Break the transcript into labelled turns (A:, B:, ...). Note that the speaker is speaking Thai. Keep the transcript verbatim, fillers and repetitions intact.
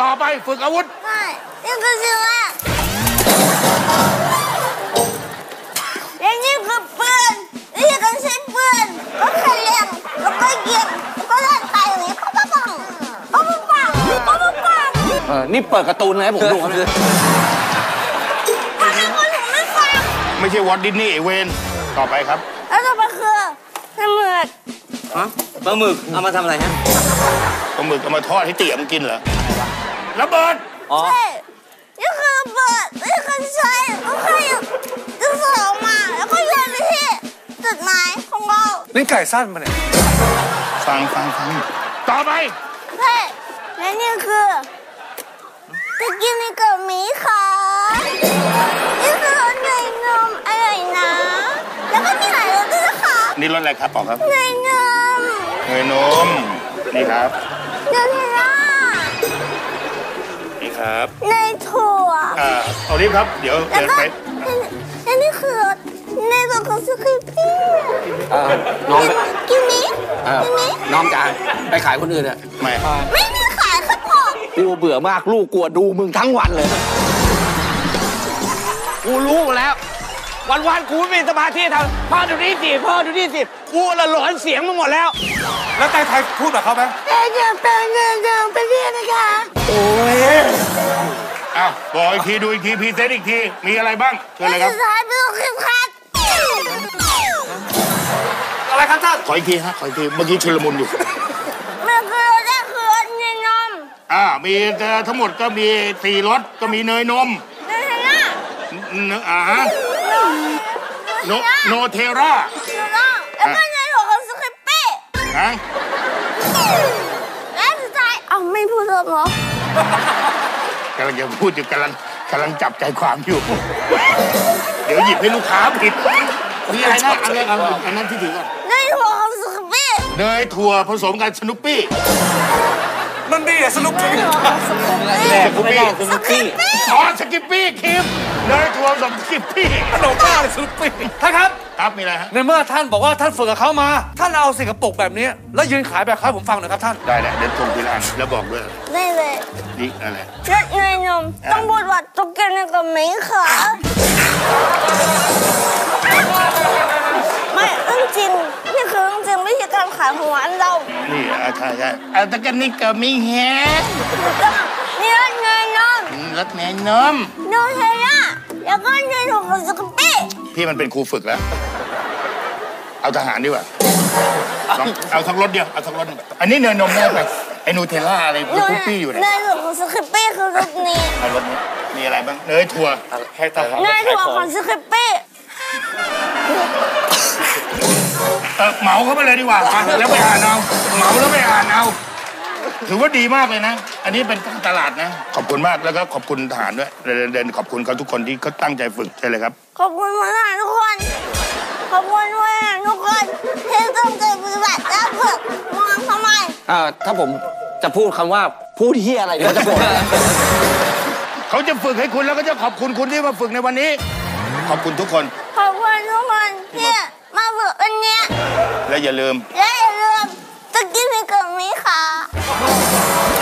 A: ต่อไปฝึกอาวุธ
B: ไม่นี่คือชื่อว่าอย่างนี้คือปืนนี่คือใช้ปืนก็แค่เลี้ยงแล้วก็ยิงแล้วก็เล่นไปอย่างนี้ปั๊บปั๊บปั๊บปั๊บปั๊บปั๊บปั๊บ
C: เออนี่เปิดการ์ตูนเลยผมดูนะ
B: ทำไมคนถึงไม่ฟัง
A: ไม่ใช่วอลดิสนีย์เวนต่อไปครับ
B: แล้วต่อไปคือปลาหมึก
C: ฮะปลาหมึกเอามาทำอะไรฮะ
A: ปลาหมึกเอามาทอดให้เตี๋ยมกินเหรอระเบิด
B: ใช่นี่คือระเบิดนี่คือใช้ก็แค่จะใส่ออกมาแล้วก็โยนไปที่จุดหมายของเรา
D: นี่ไก่สั้นมาเนี่ย
A: ฟังฟังฟังต่อไป
B: ใช่และนี่คือจะกินในกระหมี่ค่ะนี่คือรสเนยนมอร่อยนะแล้วก็มีหลายรสด้วยนะคะ
A: นี่รสอะไรครับบอกครับ
B: เนยนม
A: เนยนมนี่ครับ
B: เนยเทล่า
A: นี่ครับ
B: เนยถั่ว
A: อ่าเอาดิครับเดี๋ยวเดินไป
B: และนี่คือรสเนยตัวของสุกี้พี่
C: น้อง
B: กินนี้กินนี้
C: น้องจ๋าไปขายคนอื่นอะ
A: ไม่
B: ไม่มีขายครับพ่อ
C: กูเบื่อมากลูกกลัวดูมึงทั้งวันเลยกูรู้หมดแล้ววันๆกูไม่มีสมาธิทำพ่อดูนี่สิพ่อดูนี่สิกูละหลอนเสียงมาหมดแล้ว
D: แล้วไต้ไทยพูดแบบเขาไหม
B: เดินเดินเดินเดินเดินไปเรียนนะคะ
C: โอ้ย
A: อ้าวบอกอีกทีดูอีกทีพรีเซนต์อีกทีมีอะไรบ้างเชิญเลยครับ
B: สุดท้ายเป็นคลิปคัด
D: อะไรครับท่าน
A: ขออีกทีฮะขออีกทีเมื่อกี้ชุลมุนอยู่
B: มันคือรสแรกคือรสเนยนม
A: อ่ามีทั้งหมดก็มีสี่รสก็มีเนยนม
B: เนยเทล่า
A: อ่าฮะโนโนเทล่า
B: แล้วก็เนยถั่วของสุกี้ปี้
A: ฮะ
B: และสุดท้ายอ้าวไม่พูดหร
A: อกำลังจะพูดอยู่กำลังกำลังจับใจความอยู่เดี๋ยวหยิบให้ลูกค้าผิดมีอะไรนะอะไรอันนั้นที่ถือก่อน
B: เนยถั่วของสุกี้ปี้
A: เนยถั่วผสมกับสนุปปี้
D: นั่นนี่อะสนุกปี้
C: สนุปปี้สนุปปี้
A: อ๋อสกิปปี้คิมเนยถั่วผสมสกิปปี้
D: ขนมบ้าเลยสนุปปี้ท่านครับ
A: ครับมีอะไรฮะ
D: ในเมื่อท่านบอกว่าท่านฝึกกับเขามาท่านเอาสิ่งกระปุกแบบนี้แล้วยืนขายแบบเขาผมฟังหน่อยครับท่าน
A: ได้แล้วเดี๋ยวส่งทีละอันแล้วบอกด้วย
B: ได้เลย
A: นี่อะไร
B: รสเนยนมต้องพูดว่าตุ๊กแกในกระหมี่ค่ะไม่เรื่องจริงนี่คือเรื่องจริงไม่ใช่การขายของร้านเรา
A: นี่อ่าใช่ใช่อ่าแต่กันนี่ก็มีแฮะ
B: นี่รสเนยนม
A: รสเนยนม
B: โนเทล่าแล้วก็เนยถั่วของสุกี้ปี้
A: พี่มันเป็นครูฝึกแล้วเอาทหารดีกว่าเอาทั้งรถเดียวเอาทั้งรถอันนี้เนยนมแน่ไปไอ้นูเทลล่าอะไรคุกปี้อยู่เนี่ย
B: เนยถั่วของสุกี้ปี้คือรสนี้
A: เอารสนี้มีอะไรบ้างเนยถั่ว
D: ให้ทหาร
B: เนยถั่วของสุกี้ปี้
A: เออเหมาเข้าไปเลยดีกว่าแล้วไปอ่านเอาเหมาแล้วไปอ่านเอาถือว่าดีมากเลยนะอันนี้เป็นการตลาดนะขอบคุณมากแล้วก็ขอบคุณทหารด้วยเดินขอบคุณเขาทุกคนที่เขาตั้งใจฝึกใช่เลยครับ
B: ขอบคุณทหารทุกคนขอบคุณด้วยทุกคนที่ตั้งใจปฏิบัติและฝึกมองทำไม
C: อ่าถ้าผมจะพูดคำว่าพูดเฮียอะไรเขาจะบอก
A: เขาจะฝึกให้คุณแล้วก็จะขอบคุณคุณที่มาฝึกในวันนี้ขอบคุณทุกคน
B: ขอบคุณทุกคนที่มาฝึกวันนี้
A: และอย่าลืม
B: และอย่าลืมจะกินในกล่องนี้ค่ะ